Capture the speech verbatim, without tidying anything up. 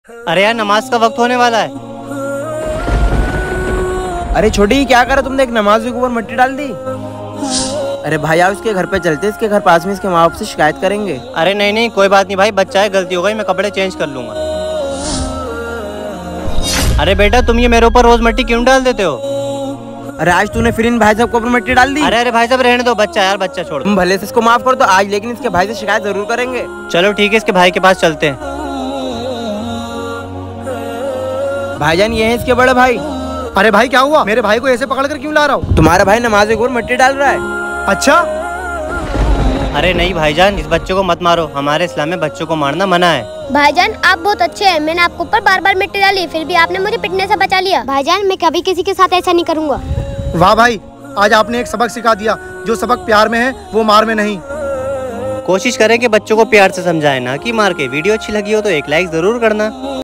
अरे यार नमाज का वक्त होने वाला है। अरे छोटी क्या करा तुमने, एक नमाज के ऊपर मिट्टी डाल दी। अरे भाई आओ इसके घर पे चलते, इसके घर पास में इसके माँ बाप से शिकायत करेंगे। अरे नहीं नहीं कोई बात नहीं भाई, बच्चा है, गलती हो गई, मैं कपड़े चेंज कर लूंगा। अरे बेटा तुम ये मेरे ऊपर रोज मिट्टी क्यों डाल देते हो? अरे आज तूने फिर इन भाई साहब को ऊपर मिट्टी डाल दी। अरे अरे भाई साहब रहने दो, बच्चा यार, बच्चा छोड़ दो। तुम भले से इसको माफ कर दो आज, लेकिन इसके भाई से शिकायत जरूर करेंगे। चलो ठीक है, इसके भाई के पास चलते हैं। भाईजान ये है इसके बड़े भाई। अरे भाई क्या हुआ? मेरे भाई को ऐसे पकड़ कर क्यों ला रहा हूँ? तुम्हारा भाई नमाज के ऊपर मिट्टी डाल रहा है। अच्छा। अरे नहीं भाईजान, इस बच्चे को मत मारो, हमारे इस्लाम में बच्चों को मारना मना है। भाईजान आप बहुत अच्छे हैं, मैंने आपके ऊपर बार बार मिट्टी डाली, फिर भी आपने मुझे पिटने से बचा लिया। भाईजान मैं कभी किसी के साथ ऐसा नहीं करूँगा। वाह भाई, आज आपने एक सबक सिखा दिया, जो सबक प्यार में है वो मार में नहीं। कोशिश करें कि बच्चों को प्यार से समझाएं, ना कि मार के। वीडियो अच्छी लगी हो तो एक लाइक जरूर करना।